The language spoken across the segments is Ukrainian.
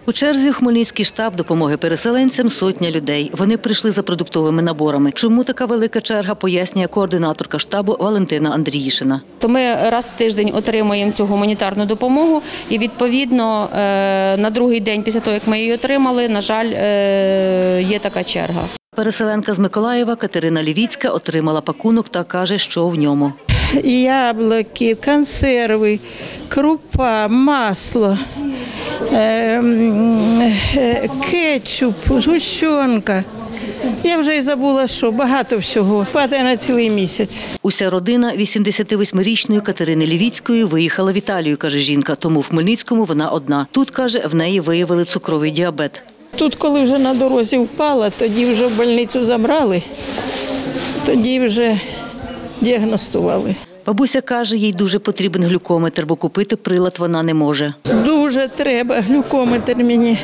У черзі в Хмельницький штаб допомоги переселенцям сотня людей. Вони прийшли за продуктовими наборами. Чому така велика черга, пояснює координаторка штабу Валентина Андріїшина. То ми раз в тиждень отримуємо цю гуманітарну допомогу і, відповідно, на другий день після того, як ми її отримали, на жаль, є така черга. Переселенка з Миколаєва Катерина Лівіцька отримала пакунок та каже, що в ньому. Яблуки, консерви, крупа, масло, кетчуп, згущенка. Я вже й забула, що багато всього. Хватає на цілий місяць. Уся родина 88-річної Катерини Лівіцької виїхала в Італію, каже жінка. Тому в Хмельницькому вона одна. Тут, каже, в неї виявили цукровий діабет. Тут, коли вже на дорозі впала, тоді вже в больницю забрали, тоді вже діагностували. Бабуся каже, їй дуже потрібен глюкометр, бо купити прилад вона не може. Дуже треба глюкометр мені.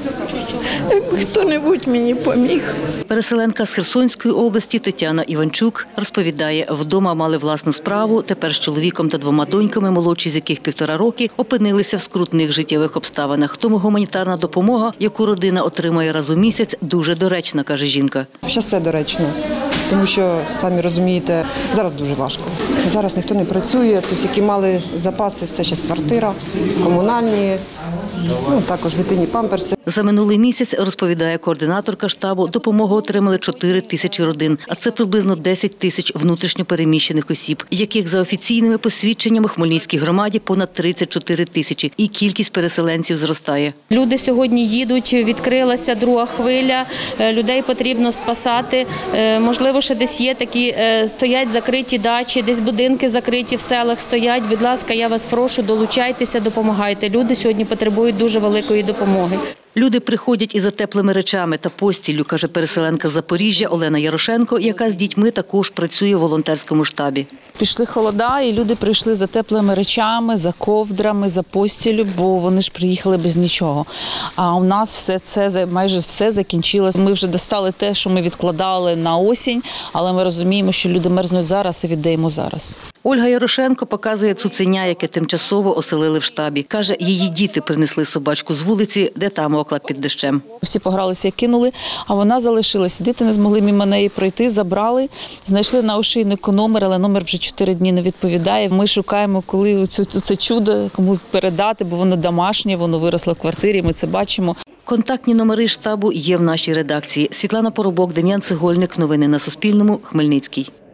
Якби хто-небудь мені поміг. Переселенка з Херсонської області Тетяна Іванчук розповідає, вдома мали власну справу, тепер з чоловіком та двома доньками, молодші з яких 1,5 роки, опинилися в скрутних життєвих обставинах. Тому гуманітарна допомога, яку родина отримує раз у місяць, дуже доречна, каже жінка. Зараз все доречно, тому що, самі розумієте, зараз дуже важко. Зараз ніхто не працює, тобто, які мали запаси, все ще з квартира, комунальні, також дитині памперси. За минулий місяць, розповідає координаторка штабу, допомогу отримали 4 тисячі родин, а це приблизно 10 тисяч внутрішньо переміщених осіб, яких за офіційними посвідченнями в Хмельницькій громаді понад 34 тисячі, і кількість переселенців зростає. Люди сьогодні їдуть, відкрилася друга хвиля, людей потрібно спасати. Можливо, ще десь є такі, стоять закриті дачі, десь будинки закриті в селах стоять. Будь ласка, я вас прошу, долучайтеся, допомагайте. Люди сьогодні потребують дуже великої допомоги. Люди приходять і за теплими речами та постіллю, каже переселенка з Запоріжжя Олена Ярошенко, яка з дітьми також працює в волонтерському штабі. Пішли холода, і люди прийшли за теплими речами, за ковдрами, за постіллю, бо вони ж приїхали без нічого. А у нас все це, майже все закінчилось. Ми вже достали те, що ми відкладали на осінь, але ми розуміємо, що люди мерзнуть зараз і віддаємо зараз. Ольга Ярошенко показує цуценя, яке тимчасово оселили в штабі. Каже, її діти принесли собачку з вулиці, де та мокла під дощем. Всі погралися і кинули, а вона залишилася. Діти не змогли мимо неї пройти, забрали, знайшли на ошейнику номер, але номер вже 4 дні не відповідає. Ми шукаємо, коли це чудо, кому передати, бо воно домашнє, воно виросло в квартирі, ми це бачимо. Контактні номери штабу є в нашій редакції. Світлана Поробок, Дем'ян Цегольник. Новини на Суспільному. Хмельницький.